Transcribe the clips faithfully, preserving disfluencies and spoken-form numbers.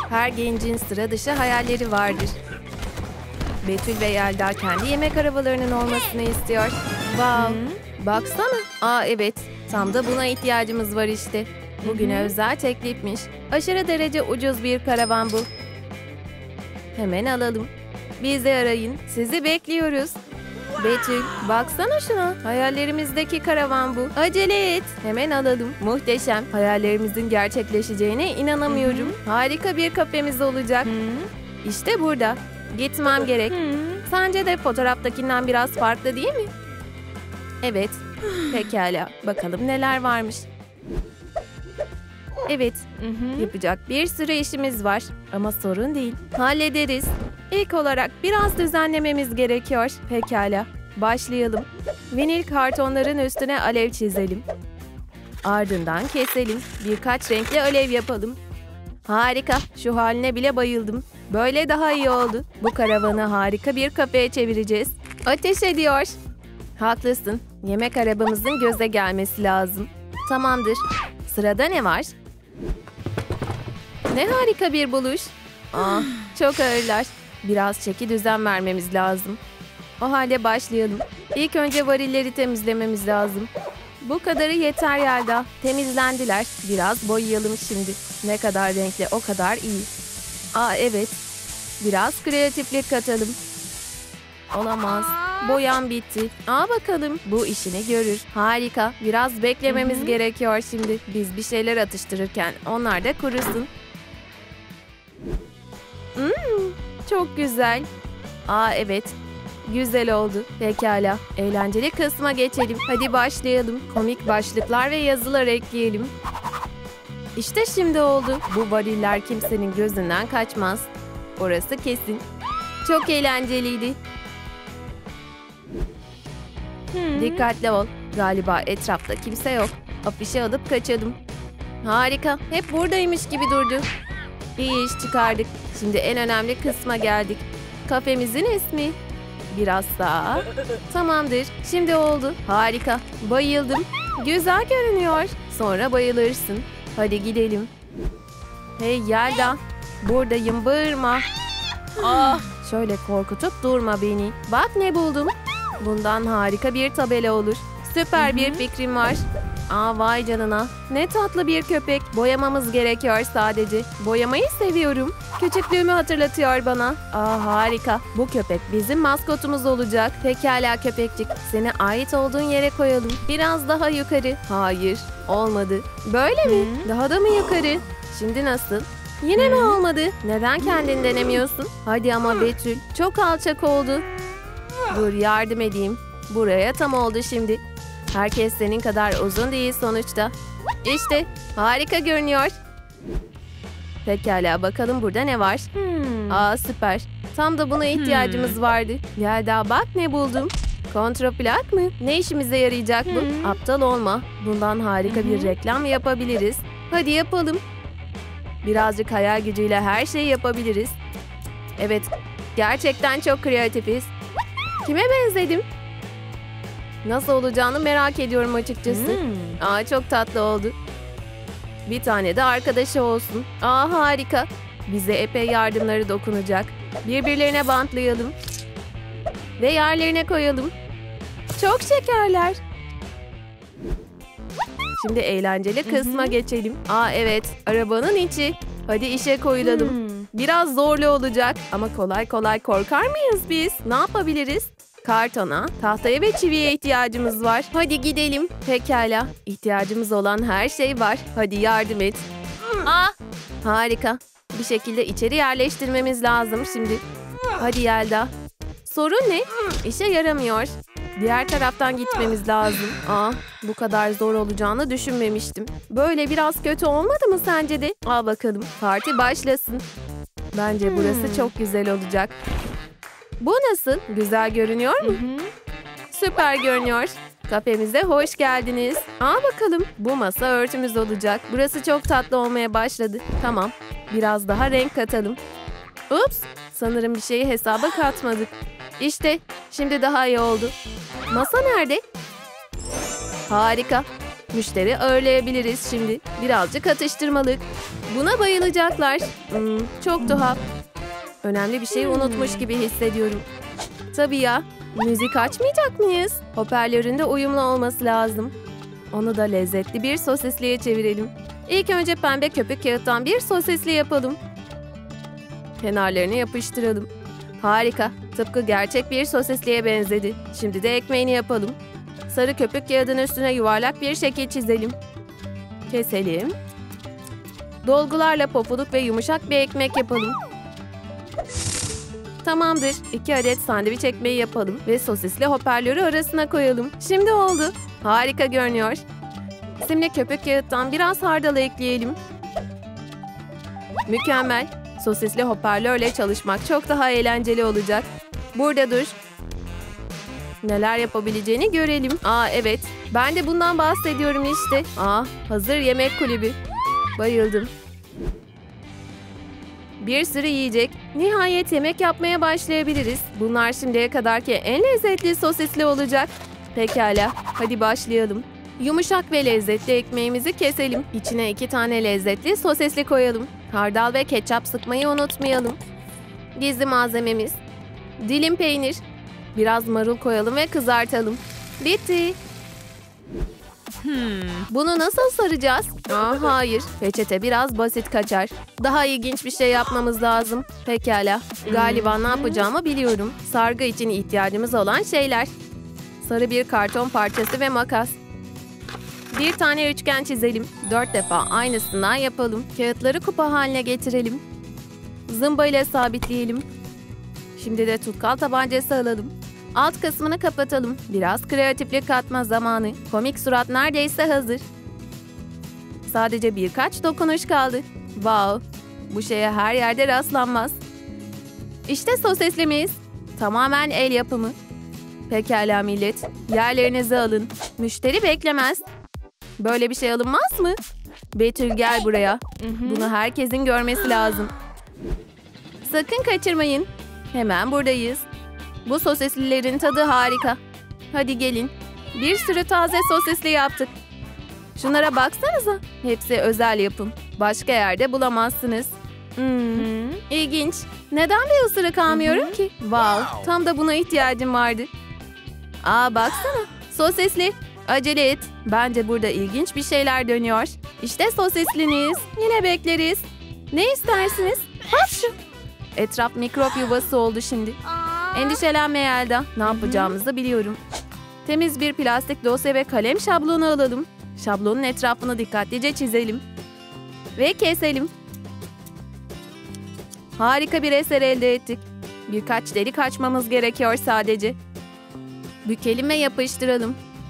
Her gencin sıra dışı hayalleri vardır. Betül ve Yelda kendi yemek arabalarının olmasını istiyor. Wow, baksana. Aa evet, tam da buna ihtiyacımız var işte. Bugüne özel teklifmiş. Aşırı derece ucuz bir karavan bu. Hemen alalım. Bizi arayın. Sizi bekliyoruz. Betül, baksana şuna. Hayallerimizdeki karavan bu. Acele et. Hemen alalım. Muhteşem. Hayallerimizin gerçekleşeceğine inanamıyorum. Harika bir kafemiz olacak. İşte burada. Gitmem gerek. Sence de fotoğraftakinden biraz farklı değil mi? Evet. Pekala. Bakalım neler varmış. Evet. Yapacak bir sürü işimiz var. Ama sorun değil. Hallederiz. İlk olarak biraz düzenlememiz gerekiyor. Pekala. Başlayalım. Vinil kartonların üstüne alev çizelim. Ardından keselim. Birkaç renkli alev yapalım. Harika. Şu haline bile bayıldım. Böyle daha iyi oldu. Bu karavanı harika bir kafeye çevireceğiz. Ateş ediyor. Haklısın. Yemek arabamızın göze gelmesi lazım. Tamamdır. Sırada ne var? Ne harika bir buluş. Ah, çok ağırlar. Biraz çeki düzen vermemiz lazım. O halde başlayalım. İlk önce varilleri temizlememiz lazım. Bu kadarı yeter Yelda. Temizlendiler. Biraz boyayalım şimdi. Ne kadar renkli o kadar iyi. Aa evet. Biraz kreatiflik katalım. Olamaz. Boyam bitti. Aa bakalım. Bu işini görür. Harika. Biraz beklememiz Hı-hı. gerekiyor şimdi. Biz bir şeyler atıştırırken onlar da kurusun. Hmm, çok güzel. Aa evet. Güzel oldu. Pekala. Eğlenceli kısma geçelim. Hadi başlayalım. Komik başlıklar ve yazılar ekleyelim. İşte şimdi oldu. Bu variller kimsenin gözünden kaçmaz. Orası kesin. Çok eğlenceliydi. Hmm. Dikkatli ol. Galiba etrafta kimse yok. Afişi alıp kaçalım. Harika. Hep buradaymış gibi durdu. İyi iş çıkardık. Şimdi en önemli kısma geldik. Kafemizin ismi. Biraz daha. Tamamdır. Şimdi oldu. Harika. Bayıldım. Güzel görünüyor. Sonra bayılırsın. Hadi gidelim. Hey Yelda. Buradayım, bağırma. Ah, şöyle korkutup durma beni. Bak ne buldum. Bundan harika bir tabela olur. Süper Hı-hı. bir fikrim var. Aa vay canına. Ne tatlı bir köpek. Boyamamız gerekiyor sadece. Boyamayı seviyorum. Küçüklüğümü hatırlatıyor bana. Aa harika. Bu köpek bizim maskotumuz olacak. Pekala köpekçik. Seni ait olduğun yere koyalım. Biraz daha yukarı. Hayır. Olmadı. Böyle mi? Hı? Daha da mı yukarı? Şimdi nasıl? Yine Hı? mi olmadı? Neden kendini denemiyorsun? Hadi ama Betül. Çok alçak oldu. Dur yardım edeyim. Buraya tam oldu şimdi. Herkes senin kadar uzun değil sonuçta. İşte harika görünüyor. Pekala bakalım burada ne var? Hmm. Aa süper. Tam da buna ihtiyacımız hmm. vardı. Yelda bak ne buldum. Kontraplak mı? Ne işimize yarayacak bu? Hmm. Aptal olma. Bundan harika hmm. bir reklam yapabiliriz. Hadi yapalım. Birazcık hayal gücüyle her şeyi yapabiliriz. Evet, gerçekten çok kreatifiz. Kime benzedim? Nasıl olacağını merak ediyorum açıkçası. Hmm. Aa çok tatlı oldu. Bir tane de arkadaşı olsun. Aa harika. Bize epey yardımları dokunacak. Birbirlerine bantlayalım. Ve yerlerine koyalım. Çok şekerler. Şimdi eğlenceli kısma Hı-hı. geçelim. Aa evet, arabanın içi. Hadi işe koyulalım. Hmm. Biraz zorlu olacak ama kolay kolay korkar mıyız biz? Ne yapabiliriz? Kartona, tahtaya ve çiviye ihtiyacımız var. Hadi gidelim. Pekala. İhtiyacımız olan her şey var. Hadi yardım et. Aa, harika. Bir şekilde içeri yerleştirmemiz lazım şimdi. Hadi Yelda. Sorun ne? İşe yaramıyor. Diğer taraftan gitmemiz lazım. Aa, bu kadar zor olacağını düşünmemiştim. Böyle biraz kötü olmadı mı sence de? Al bakalım. Parti başlasın. Bence burası hmm. çok güzel olacak. Bu nasıl? Güzel görünüyor mu? Hı hı. Süper görünüyor. Kafemize hoş geldiniz. Aa bakalım. Bu masa örtümüz olacak. Burası çok tatlı olmaya başladı. Tamam. Biraz daha renk katalım. Ups. Sanırım bir şeyi hesaba katmadık. İşte. Şimdi daha iyi oldu. Masa nerede? Harika. Müşteri ağırlayabiliriz şimdi. Birazcık atıştırmalık. Buna bayılacaklar. Hmm, çok tuhaf. Önemli bir şeyi unutmuş gibi hissediyorum. Tabii ya. Müzik açmayacak mıyız? Hoparlörün de uyumlu olması lazım. Onu da lezzetli bir sosisliye çevirelim. İlk önce pembe köpük kağıttan bir sosisli yapalım. Kenarlarını yapıştıralım. Harika. Tıpkı gerçek bir sosisliye benzedi. Şimdi de ekmeğini yapalım. Sarı köpük kağıdın üstüne yuvarlak bir şekil çizelim. Keselim. Dolgularla pofuduk ve yumuşak bir ekmek yapalım. Tamamdır. İki adet sandviç ekmeği yapalım ve sosisli hoparlörü arasına koyalım. Şimdi oldu. Harika görünüyor. Şimdi köpük kağıttan biraz hardal ekleyelim. Mükemmel. Sosisli hoparlörle çalışmak çok daha eğlenceli olacak. Burada dur. Neler yapabileceğini görelim. Aa evet. Ben de bundan bahsediyorum işte. Aa hazır yemek kulübü. Bayıldım. Bir sürü yiyecek. Nihayet yemek yapmaya başlayabiliriz. Bunlar şimdiye kadarki en lezzetli sosisli olacak. Pekala. Hadi başlayalım. Yumuşak ve lezzetli ekmeğimizi keselim. İçine iki tane lezzetli sosisli koyalım. Hardal ve ketçap sıkmayı unutmayalım. Gizli malzememiz. Dilim peynir. Biraz marul koyalım ve kızartalım. Bitti. Hmm. Bunu nasıl saracağız? Aa, hayır. Peçete biraz basit kaçar. Daha ilginç bir şey yapmamız lazım. Pekala. Galiba ne yapacağımı biliyorum. Sargı için ihtiyacımız olan şeyler. Sarı bir karton parçası ve makas. Bir tane üçgen çizelim. Dört defa aynısından yapalım. Kağıtları kupa haline getirelim. Zımba ile sabitleyelim. Şimdi de tutkal tabancası alalım. Alt kısmını kapatalım. Biraz kreatiflik katma zamanı. Komik surat neredeyse hazır. Sadece birkaç dokunuş kaldı. Wow! Bu şeye her yerde rastlanmaz. İşte sosislimiz. Tamamen el yapımı. Pekala millet. Yerlerinizi alın. Müşteri beklemez. Böyle bir şey alınmaz mı? Betül gel buraya. Bunu herkesin görmesi lazım. Sakın kaçırmayın. Hemen buradayız. Bu sosislilerin tadı harika. Hadi gelin. Bir sürü taze sosisli yaptık. Şunlara baksanıza. Hepsi özel yapım. Başka yerde bulamazsınız. Hmm, ilginç. Neden bir ısırık almıyorum ki? Wow, tam da buna ihtiyacım vardı. Aa baksana. Sosisli. Acele et. Bence burada ilginç bir şeyler dönüyor. İşte sosisliniz. Yine bekleriz. Ne istersiniz? Bak şu. Etraf mikrop yuvası oldu şimdi. Endişelenme Yelda. Ne yapacağımızı biliyorum. Temiz bir plastik dosya ve kalem şablonu alalım. Şablonun etrafını dikkatlice çizelim. Ve keselim. Harika bir eser elde ettik. Birkaç delik açmamız gerekiyor sadece. Bükelim ve yapıştıralım.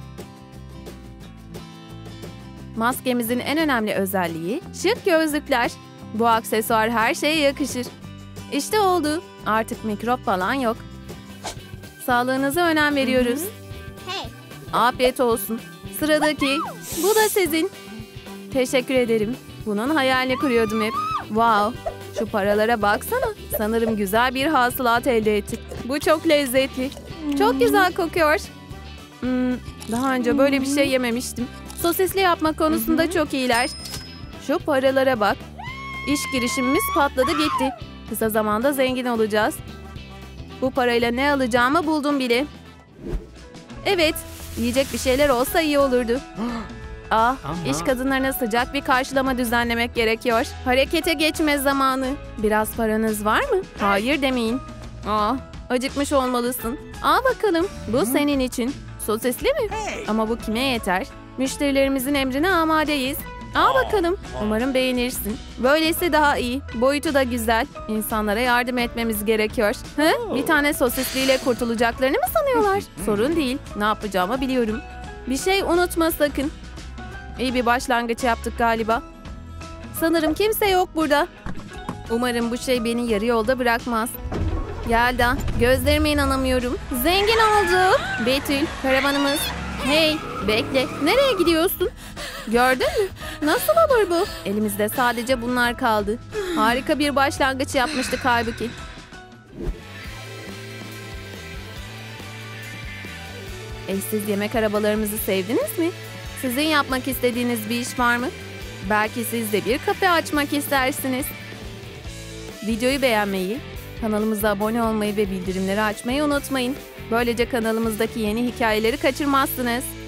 Maskemizin en önemli özelliği şık gözlükler. Bu aksesuar her şeye yakışır. İşte oldu. Artık mikrop falan yok. Sağlığınıza önem veriyoruz. Afiyet olsun. Sıradaki. Bu da sizin. Teşekkür ederim. Bunun hayalini kuruyordum hep. Wow. Şu paralara baksana. Sanırım güzel bir hasılat elde ettik. Bu çok lezzetli. Çok güzel kokuyor. Hmm, daha önce böyle bir şey yememiştim. Sosisli yapma konusunda çok iyiler. Şu paralara bak. İş girişimimiz patladı gitti. Kısa zamanda zengin olacağız. Bu parayla ne alacağımı buldum bile. Evet, yiyecek bir şeyler olsa iyi olurdu. Ah, iş kadınlarına sıcak bir karşılama düzenlemek gerekiyor. Harekete geçme zamanı. Biraz paranız var mı? Hayır demeyin. Ah, acıkmış olmalısın. Al bakalım, bu senin için. Sosisli mi? Ama bu kime yeter? Müşterilerimizin emrine amadeyiz. Al bakalım. Umarım beğenirsin. Böylesi daha iyi. Boyutu da güzel. İnsanlara yardım etmemiz gerekiyor. Hı? Bir tane sosisliyle kurtulacaklarını mı sanıyorlar? Sorun değil. Ne yapacağımı biliyorum. Bir şey unutma sakın. İyi bir başlangıç yaptık galiba. Sanırım kimse yok burada. Umarım bu şey beni yarı yolda bırakmaz. Yelda, gözlerime inanamıyorum. Zengin oldu. Betül, karavanımız. Hey, bekle. Nereye gidiyorsun? Gördün mü? Nasıl olur bu? Elimizde sadece bunlar kaldı. Harika bir başlangıç yapmıştık halbuki. Eşsiz yemek arabalarımızı sevdiniz mi? Sizin yapmak istediğiniz bir iş var mı? Belki siz de bir kafe açmak istersiniz. Videoyu beğenmeyi, kanalımıza abone olmayı ve bildirimleri açmayı unutmayın. Böylece kanalımızdaki yeni hikayeleri kaçırmazsınız.